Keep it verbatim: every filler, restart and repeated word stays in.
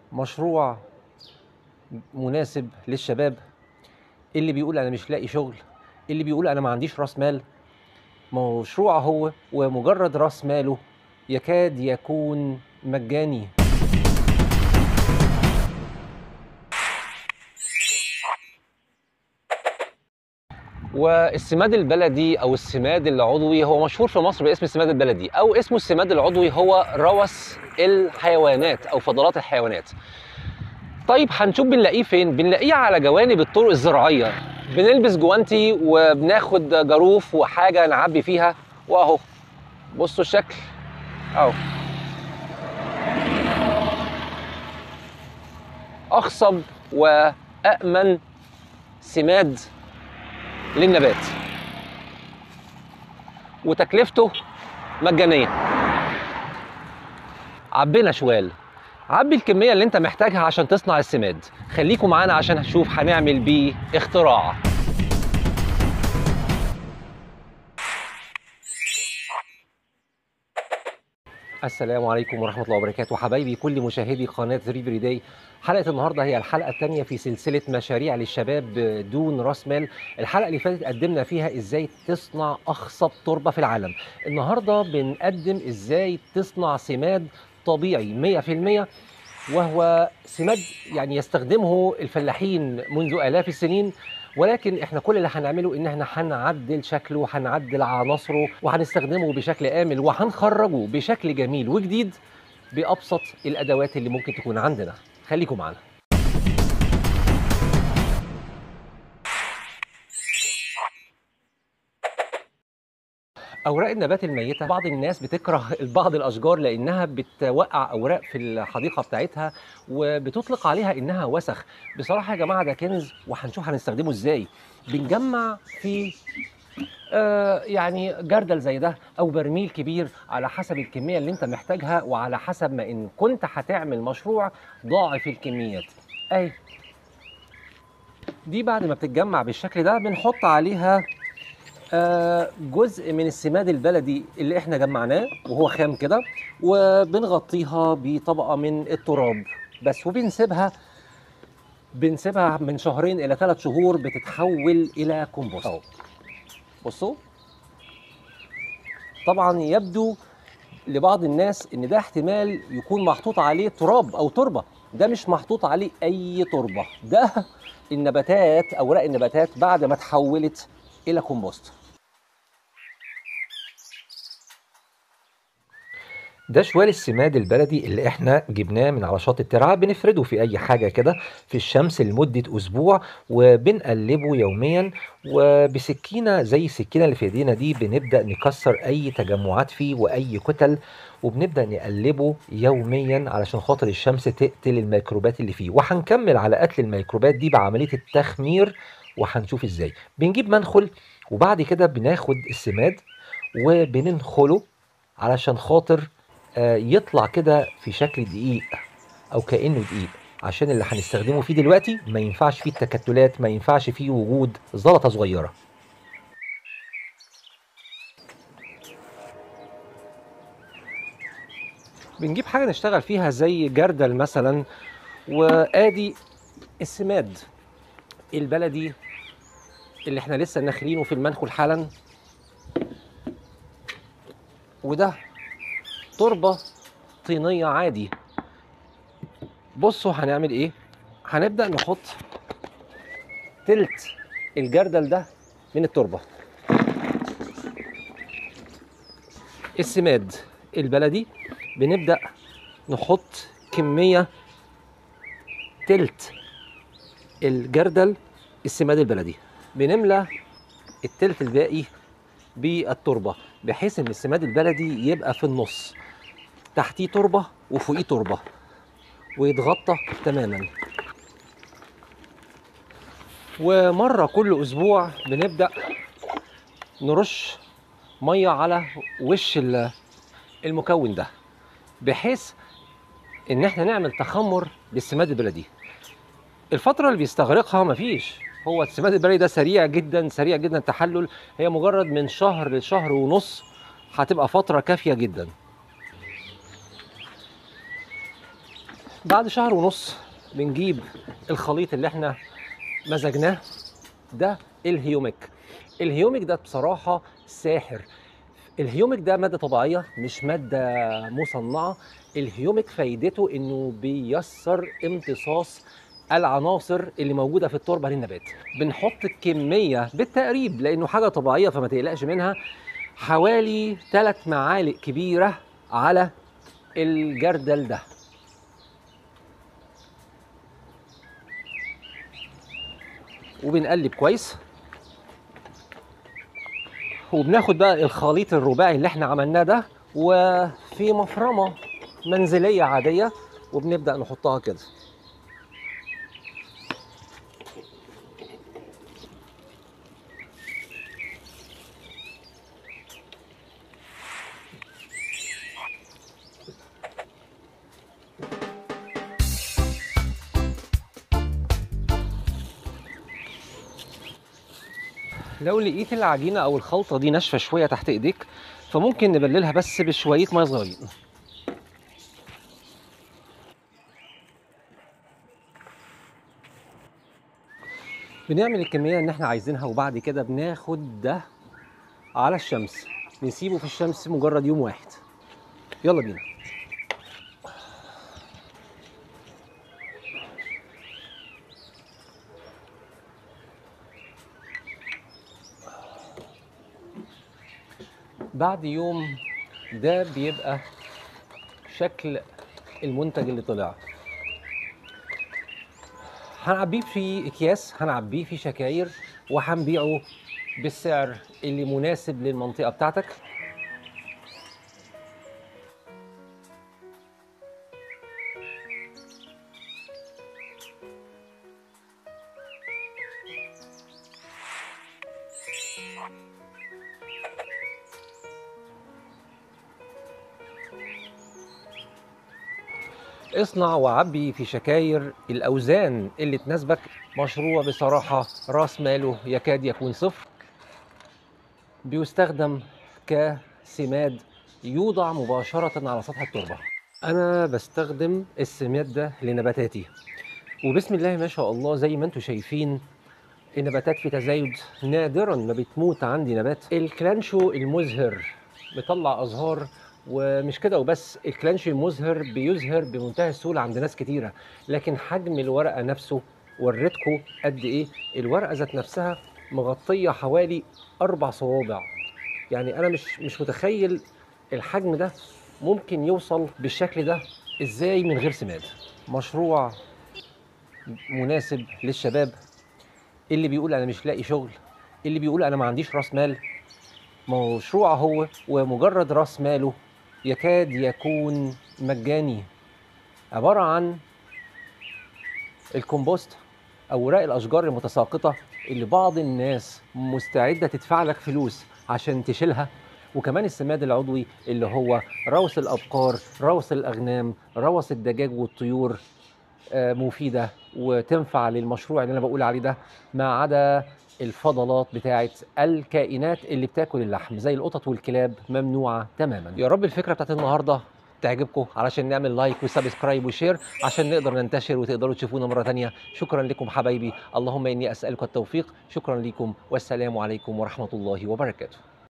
مشروع مناسب للشباب اللي بيقول انا مش لاقي شغل، اللي بيقول انا ما عنديش راس مال. مشروع هو ومجرد راس ماله يكاد يكون مجاني. والسماد البلدي او السماد العضوي هو مشهور في مصر باسم السماد البلدي، او اسمه السماد العضوي هو روث الحيوانات او فضلات الحيوانات. طيب هنشوف بنلاقيه فين؟ بنلاقيه على جوانب الطرق الزراعيه. بنلبس جوانتي وبناخد جاروف وحاجه نعبي فيها، واهو بصوا الشكل اهو. اخصب وامن سماد للنبات، وتكلفته مجانيه. عبينا شوال، عبي الكميه اللي انت محتاجها عشان تصنع السماد. خليكم معانا عشان نشوف هنعمل بيه اختراع. السلام عليكم ورحمة الله وبركاته حبايبي كل مشاهدي قناة ريفري داي. حلقة النهاردة هي الحلقة الثانية في سلسلة مشاريع للشباب دون راس مال. الحلقة اللي فاتت قدمنا فيها ازاي تصنع أخصب تربة في العالم. النهاردة بنقدم ازاي تصنع سماد طبيعي مية في المية، وهو سماد يعني يستخدمه الفلاحين منذ آلاف السنين، ولكن احنا كل اللي هنعمله ان احنا هنعدل شكله وهنعدل عناصره وهنستخدمه بشكل آمن وهنخرجه بشكل جميل وجديد بأبسط الأدوات اللي ممكن تكون عندنا. خليكم معنا. أوراق النبات الميتة، بعض الناس بتكره بعض الأشجار لأنها بتوقع أوراق في الحديقة بتاعتها وبتطلق عليها إنها وسخ. بصراحة يا جماعة ده كنز وهنشوف هنستخدمه إزاي. بنجمع في آه يعني جردل زي ده أو برميل كبير على حسب الكمية اللي أنت محتاجها، وعلى حسب ما إن كنت هتعمل مشروع ضاعف الكميات. أهي دي بعد ما بتتجمع بالشكل ده بنحط عليها آه، جزء من السماد البلدي اللي احنا جمعناه وهو خام كده، وبنغطيها بطبقة من التراب بس، وبنسيبها بنسيبها من شهرين إلى ثلاث شهور بتتحول إلى كومبوست. أهو بصوا، طبعا يبدو لبعض الناس إن ده احتمال يكون محطوط عليه تراب أو تربة. ده مش محطوط عليه أي تربة، ده النباتات، أوراق النباتات بعد ما اتحولت إلى كومبوست. ده شوال السماد البلدي اللي احنا جبناه من على شاطئ الترعه. بنفرده في اي حاجه كده في الشمس لمده اسبوع، وبنقلبه يوميا، وبسكينه زي السكينه اللي في ايدينا دي بنبدا نكسر اي تجمعات فيه واي كتل، وبنبدا نقلبه يوميا علشان خاطر الشمس تقتل الميكروبات اللي فيه. وهنكمل على قتل الميكروبات دي بعمليه التخمير، وهنشوف ازاي. بنجيب منخل وبعد كده بناخد السماد وبننخله علشان خاطر يطلع كده في شكل دقيق او كأنه دقيق، عشان اللي هنستخدمه فيه دلوقتي ما ينفعش فيه التكتلات، ما ينفعش فيه وجود زلطة صغيرة. بنجيب حاجة نشتغل فيها زي جردل مثلا، وادي السماد البلدي اللي احنا لسه ناخرينه في المنخل حالا، وده تربة طينية عادي. بصوا هنعمل ايه. هنبدأ نحط تلت الجردل ده من التربة. السماد البلدي بنبدأ نحط كمية تلت الجردل السماد البلدي، بنملى التلت الباقي بالتربة بحيث ان السماد البلدي يبقى في النص، تحتيه تربة وفوقيه تربة، ويتغطى تماما. ومرة كل اسبوع بنبدأ نرش مية على وش المكون ده بحيث ان احنا نعمل تخمر بالسماد البلدي. الفترة اللي بيستغرقها مفيش، هو السماد البلدي ده سريع جدا سريع جدا تحلل، هي مجرد من شهر لشهر ونص هتبقى فترة كافية جدا. بعد شهر ونص بنجيب الخليط اللي احنا مزجناه ده، الهيوميك. الهيوميك ده بصراحة ساحر. الهيوميك ده مادة طبيعية مش مادة مصنعة. الهيوميك فايدته انه بيسر امتصاص العناصر اللي موجودة في التربة للنبات. بنحط الكمية بالتقريب لانه حاجة طبيعية فما تقلقش منها، حوالي ثلاث معالق كبيرة على الجردل ده. وبنقلب كويس، وبناخد بقى الخليط الرباعي اللي احنا عملناه ده وفي مفرمة منزلية عادية، وبنبدأ نحطها كده. لو لقيت العجينة أو الخلطة دي ناشفة شوية تحت إيديك فممكن نبللها بس بشوية مية صغيرين. بنعمل الكمية اللي احنا عايزينها، وبعد كده بناخد ده على الشمس، نسيبه في الشمس مجرد يوم واحد. يلا بينا. بعد يوم ده بيبقى شكل المنتج اللي طلع. هنعبيه في اكياس، هنعبيه في شكاير، وهنبيعه بالسعر اللي مناسب للمنطقة بتاعتك. اصنع وعبي في شكاير الأوزان اللي تناسبك. مشروع بصراحة راس ماله يكاد يكون صفر. بيستخدم كسماد يوضع مباشرة على سطح التربة. أنا بستخدم السماد ده لنباتاتي، وبسم الله ما شاء الله زي ما انتم شايفين النباتات في تزايد، نادرا ما بتموت عندي نبات. الكلانشو المزهر بيطلع أزهار، ومش كده وبس، الكلانشو المزهر بيزهر بمنتهى السهولة عند ناس كتيرة، لكن حجم الورقة نفسه وريتكم قد إيه. الورقة ذات نفسها مغطية حوالي أربع صوابع، يعني أنا مش مش متخيل الحجم ده ممكن يوصل بالشكل ده إزاي من غير سماد. مشروع مناسب للشباب اللي بيقول أنا مش لاقي شغل، اللي بيقول أنا ما عنديش راس مال. مشروع هو ومجرد راس ماله يكاد يكون مجاني، عبارة عن الكومبوست، أوراق الأشجار المتساقطة اللي بعض الناس مستعدة تدفع لك فلوس عشان تشيلها، وكمان السماد العضوي اللي هو روث الأبقار، روث الأغنام، روث الدجاج والطيور. آه، مفيدة وتنفع للمشروع اللي أنا بقول عليه ده، ما عدا الفضلات بتاعت الكائنات اللي بتاكل اللحم زي القطط والكلاب ممنوعة تماما. يا رب الفكرة بتاعت النهاردة تعجبكم، علشان نعمل لايك وسبسكرايب وشير عشان نقدر ننتشر وتقدروا تشوفونا مرة تانية. شكرا لكم حبايبي، اللهم إني أسألك التوفيق. شكرا لكم والسلام عليكم ورحمة الله وبركاته.